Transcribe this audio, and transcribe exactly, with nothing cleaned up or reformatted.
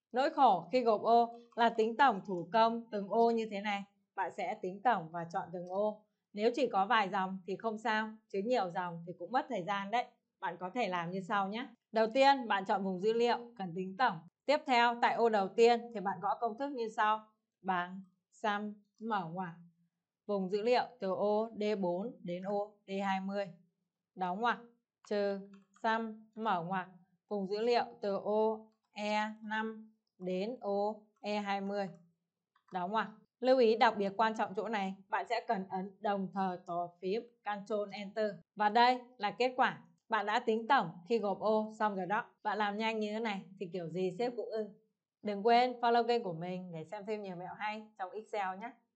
Nỗi khổ khi gộp ô là tính tổng thủ công từng ô như thế này. Bạn sẽ tính tổng và chọn từng ô. Nếu chỉ có vài dòng thì không sao, chứ nhiều dòng thì cũng mất thời gian đấy. Bạn có thể làm như sau nhé. Đầu tiên, bạn chọn vùng dữ liệu cần tính tổng. Tiếp theo, tại ô đầu tiên thì bạn gõ công thức như sau. Bằng, sum, mở ngoặc. Vùng dữ liệu từ ô đê bốn đến ô đê hai mươi. Đóng ngoặc, trừ, sum, mở ngoặc. Vùng dữ liệu từ ô e năm đến ô e hai mươi. Đóng ngoặc. Lưu ý đặc biệt quan trọng chỗ này, bạn sẽ cần ấn đồng thời tổ phím Ctrl Enter. Và đây là kết quả. Bạn đã tính tổng khi gộp ô xong rồi đó. Bạn làm nhanh như thế này thì kiểu gì sếp cũng ưng. Đừng quên follow kênh của mình để xem thêm nhiều mẹo hay trong Excel nhé.